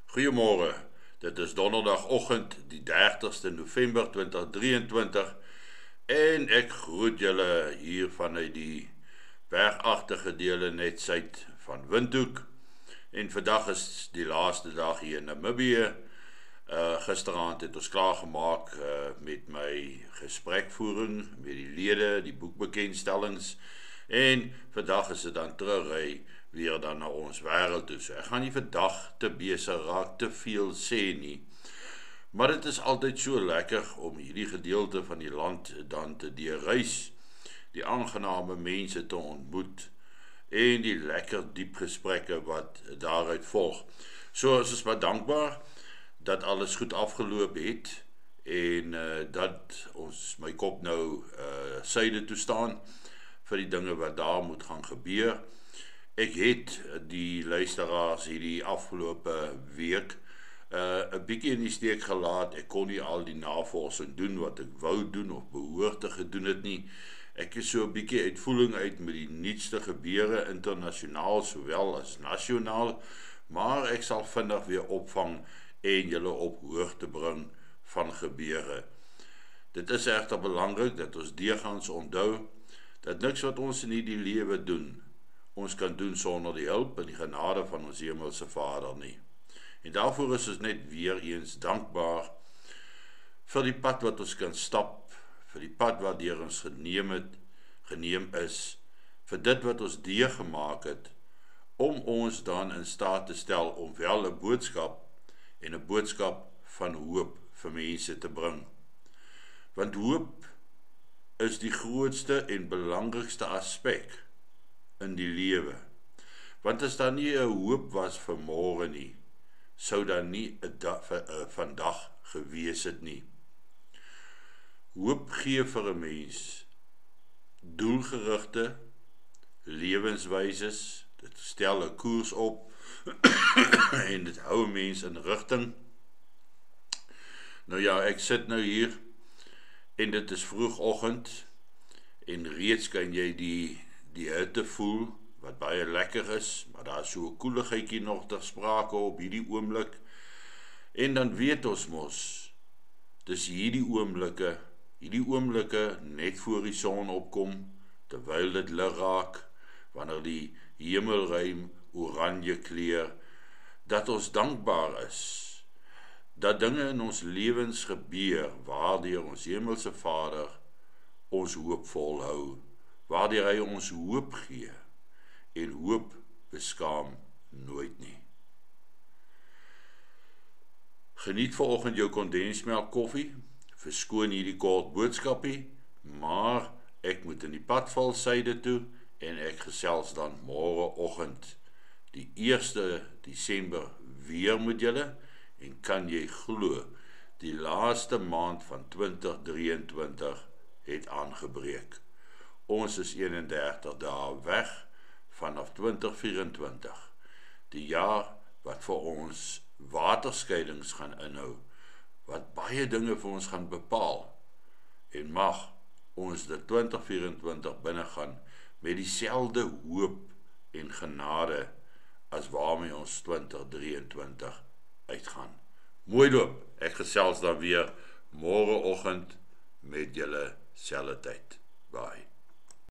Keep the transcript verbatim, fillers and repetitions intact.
Goeiemôre, dit is donderdagoggend die dertigste November tweeduisend drieëntwintig en ek groet julle hier vanuit die bergagtige dele net suid van Windhoek. En vandag is die laaste dag hier in Namibië. Uh, gisteraand het ons klaargemaak uh, met my gesprekvoering met die lede, die boekbekendstellings, en vandag is dit dan terugry weer dan na ons wêreld toe. So ek gaan nie vandag te besig raak, te veel sê nie, maar dit is altyd so lekker om hierdie gedeelte van die land dan te deurreis, die aangename mense te ontmoet, en die lekker diep gesprekke wat daaruit volg. So is ons maar dankbaar dat alles goed afgeloop het, en uh, dat ons my kop nou uh, syde toe staan, vir die dinge wat daar moet gaan gebeur. Ek het die luisteraars hierdie afgelope week uh, 'n bietjie in die steek gelaat. Ek kon nie al die navorsing doen wat ek wou doen of behoort te gedoen het nie. Ek is so 'n bietjie uitvoering uit met die nuutste gebeure, internasionaal sowel as nasionaal, maar ek sal vinnig weer opvang en julle op hoogte bring van gebeure. Dit is egter belangrik dat ons deurgangs onthou dat niks wat ons in hierdie lewe doen, ons kan doen sonder die hulp en die genade van ons hemelse Vader nie. En daarvoor is ons net weer eens dankbaar vir die pad wat ons kan stap, vir die pad wat deur ons geneem het, geneem is, vir dit wat ons deurgemaak het, om ons dan in staat te stel om wel 'n boodskap en 'n boodskap van hoop vir mense te bring. Want hoop is die grootste en belangrikste aspek in die lewe. Want as daar nie 'n hoop was vir môre nie, sou daar nie 'n vandag gewees het nie. Hoop gee vir 'n mens doelgerigte lewenswyses, dit stel 'n koers op en dit hou 'n mens in rigting. Nou ja, ek sit nou hier en dit is vroegoggend en reeds kan jy die die hitte voel, wat baie lekker is, maar daar is so 'n koeligheidjie nog ter sprake op hierdie oomblik, en dan weet ons mos, dis hierdie oomblikke, hierdie oomblikke net voor die son opkom, terwyl dit lig raak, wanneer die hemelruim oranje kleur, dat ons dankbaar is, dat dinge in ons lewens gebeur, waardeur ons hemelse Vader ons hoop volhou, waardeur hy ons hoop gee, en hoop beskaam nooit nie. Geniet vanoggend jou kondensmelk koffie, verskoon hierdie kort boodskapie, maar ek moet in die pad val syde toe, en ek gesels dan môreoggend, die eerste Desember, weer met julle, en kan jy glo, die laaste maand van tweeduisend drieëntwintig het aangebreek. Ons is eenendertig dae weg vanaf tweeduisend vyf-en-twintig, die jaar wat vir ons waterskeidings gaan inhou, wat baie dinge vir ons gaan bepaal, en mag ons dit tweeduisend vyf-en-twintig binne gaan met dieselfde hoop en genade as waarmee ons tweeduisend drieëntwintig uitgaan. Mooi loop, ek gesels dan weer môreoggend met julle selfde tyd. Bye.